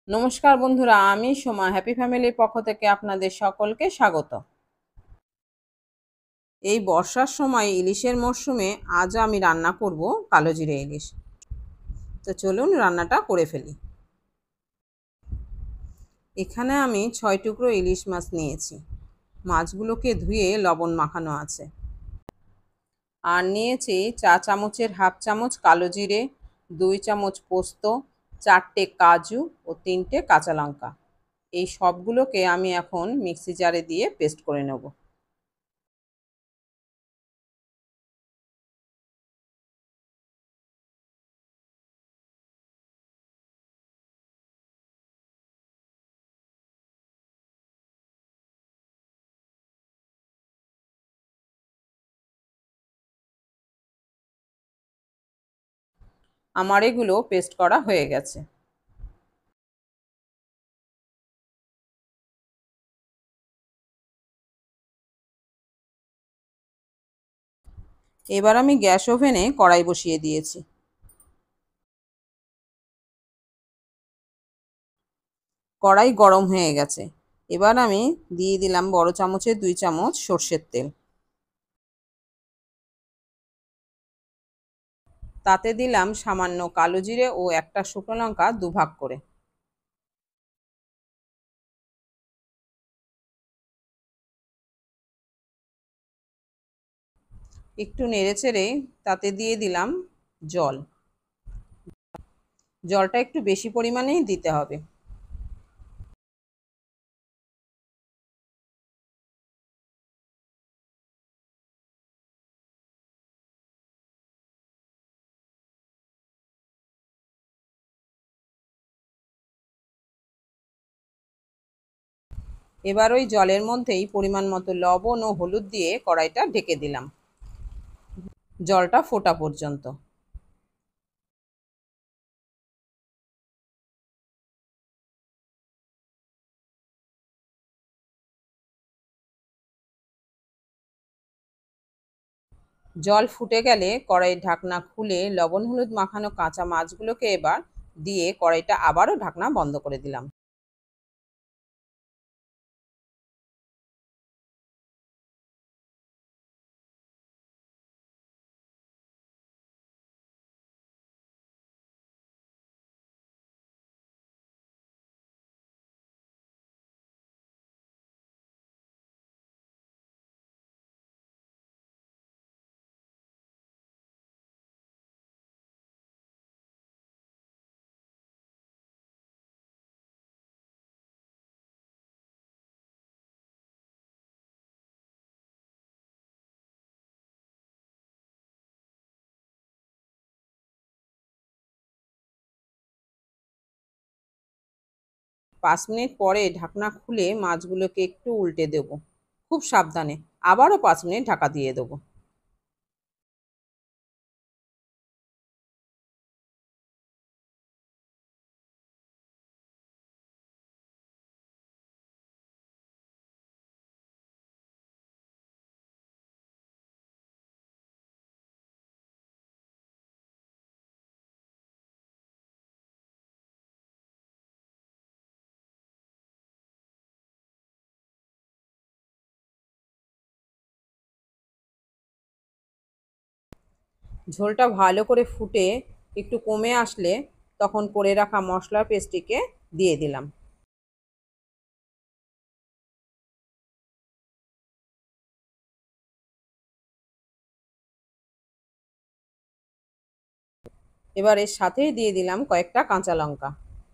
নমস্কার বন্ধুরা, আমি সোমা হ্যাপি ফ্যামিলির পক্ষ থেকে আপনাদের সকলকে স্বাগত। এই বর্ষার সময় ইলিশের মরশুমে আজ আমি রান্না করব কালো জিরে ইলিশ। তো চলুন রান্নাটা করে ফেলি। এখানে আমি 6 টুকরো ইলিশ মাছ নিয়েছি। মাছগুলোকে ধুয়ে লবণ মাখানো আছে। আর নিয়েছি চা চামচের হাফ চামচ কালো জিরে, 2 চামচ পোস্ত, 4টে কাজু ও 3টে কাঁচা লঙ্কা। এই সবগুলোকে আমি এখন মিক্সি জারে দিয়ে পেস্ট করে নেব। আমার এগুলো পেস্ট করা হয়ে গেছে। এবার আমি গ্যাস ওভেনে কড়াই বসিয়ে দিয়েছি। কড়াই গরম হয়ে গেছে। এবার আমি দিয়ে দিলাম বড় চামচের 2 চামচ সর্ষের তেল। তাতে দিলাম সামান্য কালো জিরে ও একটা শুকনো লঙ্কা দুভাগ করে। একটু নেড়েচেড়ে তাতে দিয়ে দিলাম জল। জলটা একটু বেশি পরিমাণেই দিতে হবে। এবার ওই জলের মধ্যেই পরিমাণ মতো লবণ ও হলুদ দিয়ে কড়াইটা ঢেকে দিলাম জলটা ফোটা পর্যন্ত। জল ফুটে গেলে কড়াইয়ের ঢাকনা খুলে লবণ হলুদ মাখানো কাঁচা মাছগুলোকে এবার দিয়ে কড়াইটা আবারও ঢাকনা বন্ধ করে দিলাম। পাঁচ মিনিট পরে ঢাকনা খুলে মাছগুলোকে একটু উল্টে দেব, খুব সাবধানে। আবারও 5 মিনিট ঢাকা দিয়ে দেবো। ঝোলটা ভালো করে ফুটে একটু কমে আসলে তখন করে রাখা মশলার পেস্টটিকে দিয়ে দিলাম। এবার এর সাথেই দিয়ে দিলাম কয়েকটা কাঁচা লঙ্কা।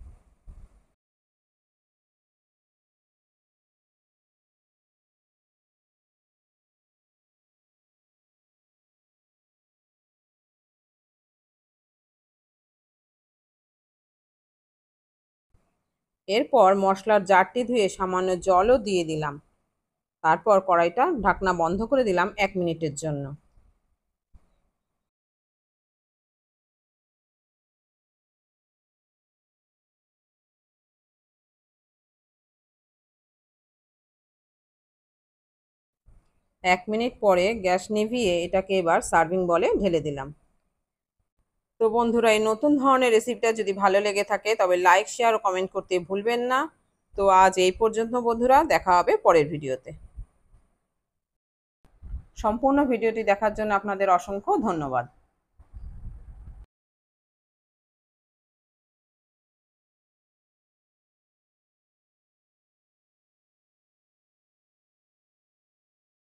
এরপর মশলার জারটি ধুয়ে সামান্য জলও দিয়ে দিলাম। তারপর কড়াইটা ঢাকনা বন্ধ করে দিলাম 1 মিনিটের জন্য। এক মিনিট পরে গ্যাস নিভিয়ে এটাকে এবার সার্ভিং বলে ঢেলে দিলাম। তো বন্ধুরা, এই নতুন ধরনের রেসিপিটা যদি ভালো লেগে থাকে তবে লাইক, শেয়ার ও কমেন্ট করতে ভুলবেন না। তো আজ এই পর্যন্ত বন্ধুরা, দেখা হবে পরের ভিডিওতে। সম্পূর্ণ ভিডিওটি দেখার জন্য আপনাদের অসংখ্য ধন্যবাদ।